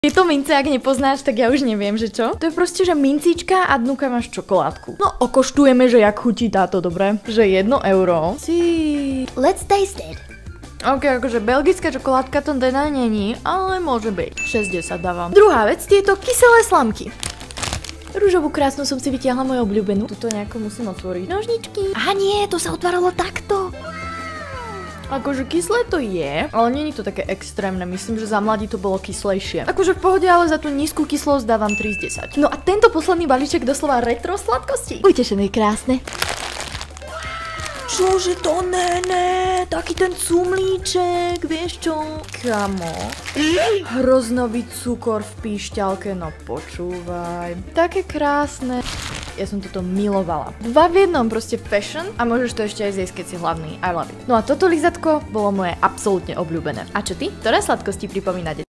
Tieto mince, ak nepoznáš, tak ja už neviem, že čo. To je proste, že mincička a dnuka máš čokoládku. No, okoštujeme, že jak chutí táto, dobre? Že 1 euro. Sí. Let's taste it. Ok, akože belgická čokoládka to teda není, ale môže byť. 60 dávam. Druhá vec, tieto kyselé slamky. Rúžovú krásnu som si vytiahla moju obľúbenú. Tuto nejako musím otvoriť. Nožničky. Aha nie, to sa otváralo takto. Akože kyslé to je, ale nie je to také extrémne. Myslím, že za mladí to bolo kyslejšie. Akože v pohode, ale za tú nízku kyslosť dávam 3 z 10. No a tento posledný balíček doslova retro sladkosti. Utešené, krásne. Čože to ne, taký ten cumlíček, vieš čo? Kamo. Hroznový cukor v píšťalke, no počúvaj. Také krásne. Ja som toto milovala. 2 v 1, proste fashion a môžeš to ešte aj zjesť, keď si hlavný. I love it. No a toto lízatko bolo moje absolútne obľúbené. A čo ty? Ktoré sladkosti pripomínate?